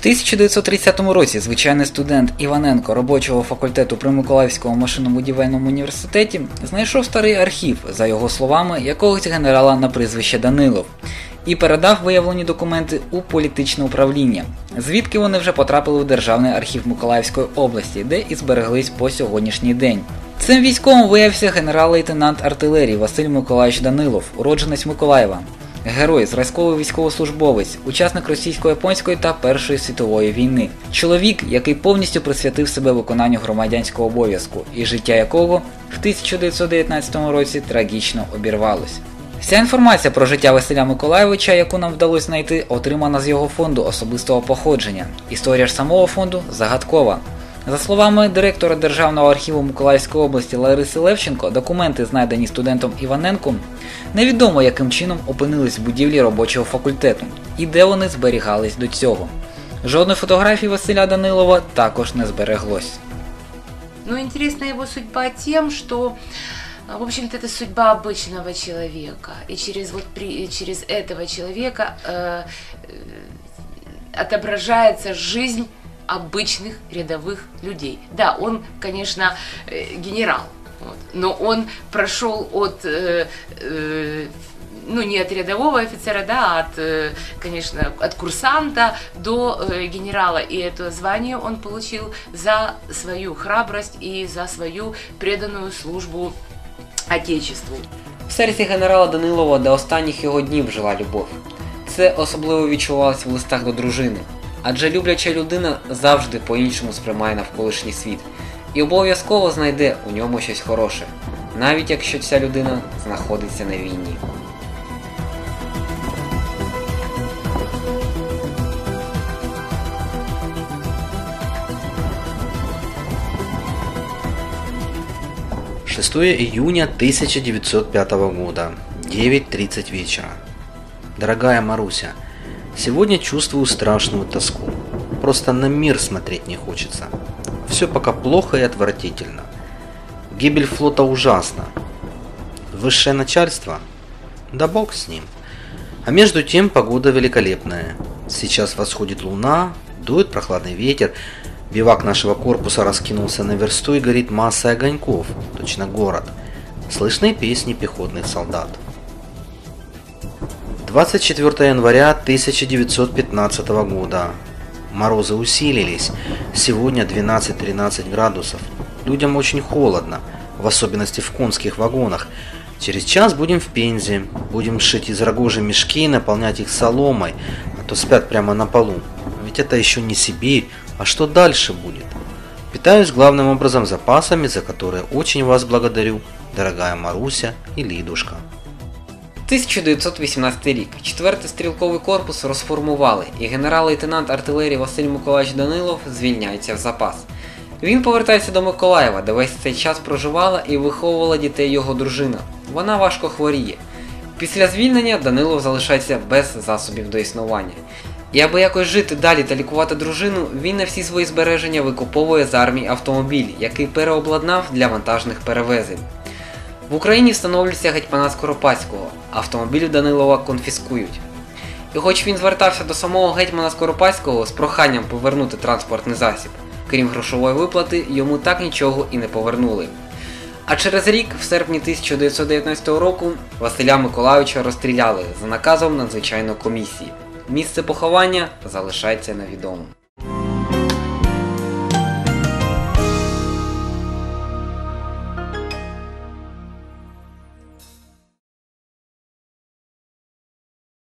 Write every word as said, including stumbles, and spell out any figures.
тисяча дев'ятсот тридцятому році звичайний студент Іваненко робочого факультету при Миколаївському машинно-будівельному університеті знайшов старий архів, за його словами, якогось генерала на прізвище Данилов, і передав виявлені документи у політичне управління, звідки вони вже потрапили в Державний архів Миколаївської області, де і збереглись по сьогоднішній день. Цим військовим виявився генерал-лейтенант артилерії Василь Миколайович Данилов, уродженець Миколаєва. Герой, зразковий військовослужбовець, учасник російсько-японської та Першої світової війни. Чоловік, який повністю присвятив себе виконанню громадянського обов'язку, і життя якого в тисяча дев'ятсот дев'ятнадцятому році трагічно обірвалось. Вся інформація про життя Василя Миколайовича, яку нам вдалося знайти, отримана з його фонду особистого походження. Історія ж самого фонду загадкова. За словами директора Державного архіву Миколаївської області Лариси Левченко, документи, знайдені студентом Іваненком, невідомо яким чином опинились в будівлі робочого факультету і де вони зберігались до цього. Жодної фотографії Василя Данилова також не збереглось. Ну, интересна его судьба тем, что, в общем-то, это судьба обычного человека. И через, вот, при, через этого человека э, отображается жизнь обычных рядовых людей. Да, он, конечно, генерал, вот, но он прошел от, э, э, ну не от рядового офицера, да, а от, э, конечно, от курсанта до э, генерала. И это звание он получил за свою храбрость и за свою преданную службу Отечеству. В серці генерала Данилова до останніх його днів жила любов. Це особливо відчувалося в листах до дружини. Адже любляча людина завжди по-іншому сприймає навколишній світ і обов'язково знайде у ньому щось хороше, навіть якщо ця людина знаходиться на війні. шестое июня тысяча девятьсот пятого года, девять тридцать вечера. Дорогая Маруся, сегодня чувствую страшную тоску. Просто на мир смотреть не хочется. Все пока плохо и отвратительно. Гибель флота ужасна. Высшее начальство? Да бог с ним. А между тем погода великолепная. Сейчас восходит луна, дует прохладный ветер. Бивак нашего корпуса раскинулся на версту и горит массой огоньков, точно город. Слышны песни пехотных солдат. двадцать четвёртого января тысяча девятьсот пятнадцатого года. Морозы усилились. Сегодня двенадцать-тринадцать градусов. Людям очень холодно, в особенности в конских вагонах. Через час будем в Пензе. Будем шить из рогожи мешки и наполнять их соломой, а то спят прямо на полу. Ведь это еще не Сибирь, а что дальше будет? Питаюсь главным образом запасами, за которые очень вас благодарю, дорогая Маруся и Лідушка. тисяча дев'ятсот вісімнадцятий рік. Четвертий стрілковий корпус розформували, і генерал-лейтенант артилерії Василь Миколайович Данилов звільняється в запас. Він повертається до Миколаєва, де весь цей час проживала і виховувала дітей його дружина. Вона важко хворіє. Після звільнення Данилов залишається без засобів до існування. І аби якось жити далі та лікувати дружину, він на всі свої збереження викуповує з армії автомобіль, який переобладнав для вантажних перевезень. В Україні встановлюється гетьмана Скоропадського, автомобіль Данилова конфіскують. І хоч він звертався до самого гетьмана Скоропадського з проханням повернути транспортний засіб, крім грошової виплати, йому так нічого і не повернули. А через рік, в серпні тисяча дев'ятсот дев'ятнадцятого року, Василя Миколайовича розстріляли за наказом надзвичайної комісії. Місце поховання залишається невідомим.